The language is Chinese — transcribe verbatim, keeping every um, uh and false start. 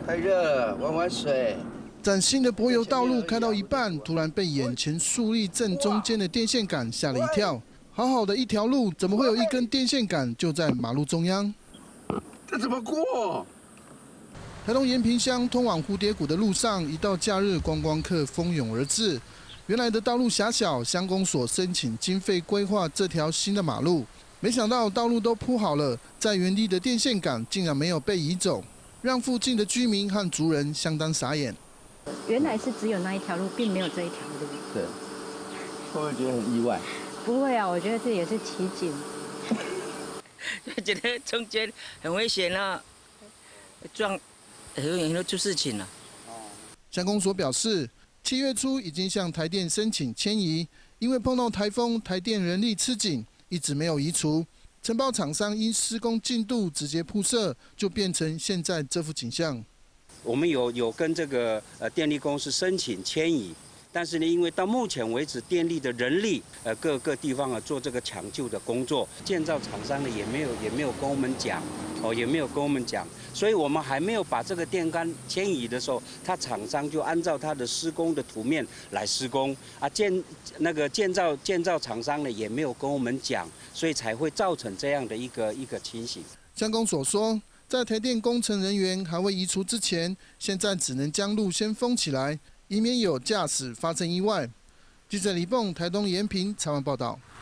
太热，玩玩水。 崭新的柏油道路开到一半，突然被眼前竖立正中间的电线杆吓了一跳。好好的一条路，怎么会有一根电线杆就在马路中央？ 这怎么过？ 台东延平乡通往蝴蝶谷的路上，一到假日，观光客蜂拥而至。原来的道路狭小，乡公所申请经费规划这条新的马路，没想到道路都铺好了，在原地的电线杆竟然没有被移走，让附近的居民和族人相当傻眼。 原来是只有那一条路，并没有这一条路。 对，会不会觉得很意外？ 不会啊，我觉得这也是奇景。 就觉得中间很危险啊，撞，很容易出事情了。 乡公所表示，七月初已经向台电申请迁移，因为碰到台风，台电人力吃紧，一直没有移除。承包厂商因施工进度直接铺设，就变成现在这副景象。 我们有有跟这个呃电力公司申请迁移，但是呢，因为到目前为止电力的人力呃各个地方啊做这个抢救的工作，建造厂商呢也没有也没有跟我们讲，哦也没有跟我们讲，所以我们还没有把这个电杆迁移的时候，他厂商就按照他的施工的图面来施工啊建那个建造建造厂商呢也没有跟我们讲，所以才会造成这样的一个一个情形。 乡公所说，在台电工程人员还未移除之前，现在只能将路先封起来，以免有驾驶发生意外。记者李蹦台东延平采访报道。